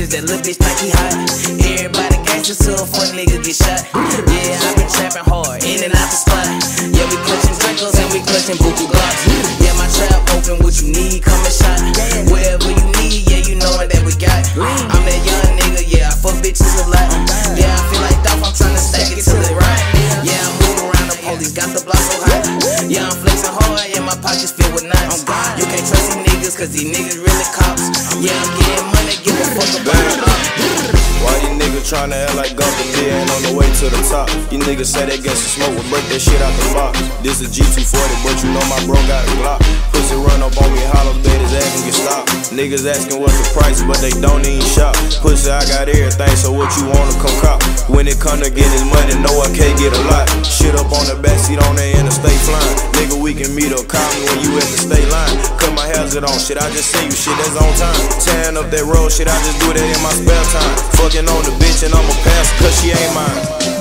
cause that little bitch think he hot. Everybody gangsta so a fuck nigga get shot. Yeah, I been trapping hard, in and out the spot. Yeah, we clutching Dracos and we clutching Buku Glocks. Yeah, my trap open, what you need, come and shot. Wherever you need, yeah, you know that we got. I'm that young nigga, yeah, I fuck bitches a lot. Yeah, I feel like Dolph, I'm tryna stack it till it right. Yeah, I move around the police, got the block so hot. Yeah, I'm flexing hard, yeah, my pockets filled with knots. You can't trust these niggas, cause these niggas really cops. Yeah, I'm getting money, give a fuck about it. Why these niggas tryna act like Gunther P ain't on the way to the top? You niggas say they get some smoke, we'll break that shit out the box. This is G240, but you know my bro got a Glock. Pussy run up on me, hollow, bet his ass can get stopped. Niggas asking what's the price, but they don't even shop. Pussy, I got everything, so what you wanna come cop? When it come to get his money, no, I can't get a lot. Shit up on the backseat on the interstate flying. Nigga, we can meet up, call me when you at the state line. Cut my hazard on, shit, I just see you, shit, that's on time. Tearing up that road, shit, I just do that in my spare time. Fucking on the bitch and I'ma pass, cause she ain't mine.